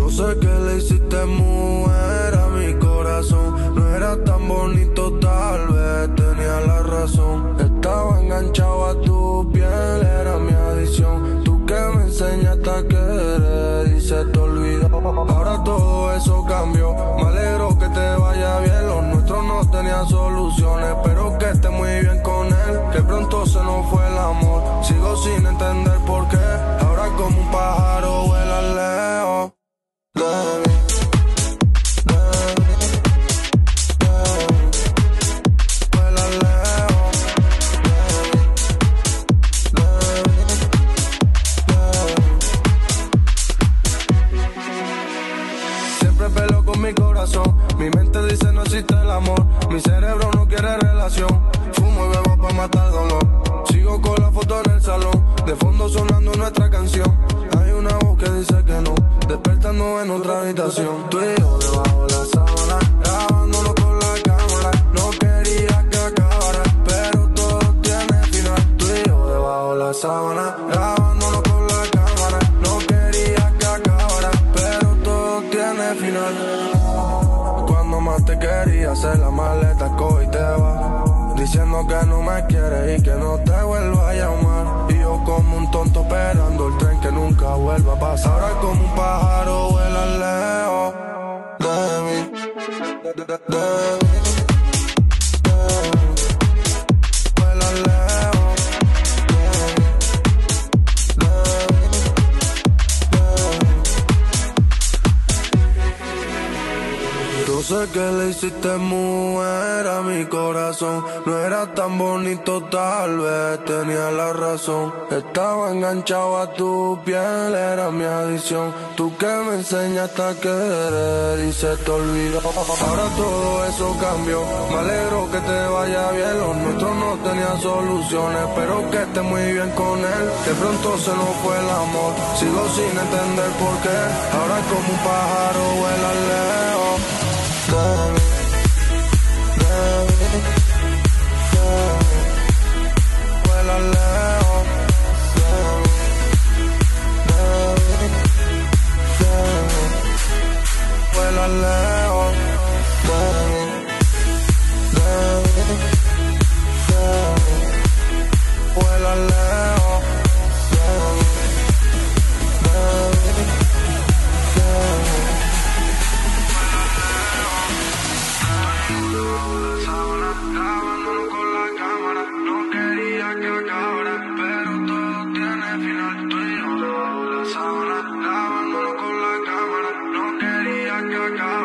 Yo sé que le hiciste mujer a mi corazón. No era tan bonito, tal vez tenía la razón. Estaba enganchado a tu piel, era mi adicción. Tú que me enseñaste a querer y se te olvidó. Ahora todo eso cambió, me alegro que te vaya bien. Los nuestros no tenían soluciones, pero que esté muy bien con él. Que pronto se nos fue el amor, sigo sin entender por qué. Ahora como un pájaro vuela lejos de mí. Peleo con mi corazón, mi mente dice no existe el amor, mi cerebro no quiere relación, fumo y bebo pa' matar dolor, sigo con la foto en el salón, de fondo sonando nuestra canción, hay una voz que dice que no, despertando en otra habitación, tú y yo debajo de la sábana, grabándonos con la cámara, no quería que acabara, pero todo tiene final, tú y yo debajo de la sábana, grabándonos con la cámara, no quería que acabara, pero todo tiene final. Cuando más te quería hacer la maleta, coge y te va, diciendo que no me quieres y que no te vuelva a llamar. Y yo como un tonto esperando el tren que nunca vuelva a pasar. Ahora como un pájaro vuela lejos de mí, de mí. Vuela lejos Yo sé que le hiciste mujer a mi corazón. No era tan bonito, tal vez tenía la razón. Estaba enganchado a tu piel, era mi adicción. Tú que me enseñaste a querer y se te olvidó. Ahora todo eso cambió, me alegro que te vaya bien. Los nuestros no tenían soluciones, pero que esté muy bien con él. De pronto se nos fue el amor, sigo sin entender por qué. Ahora como un pájaro vuela lejos de mí, de mí, vuela lejos de mí, vuela lejos de mí, vuela lejos de mí. Grabándonos con la cámara, no quería que acabara, pero todo tiene final. Tú y yo debajo de la sábana, grabándonos con la cámara, no quería que acabara.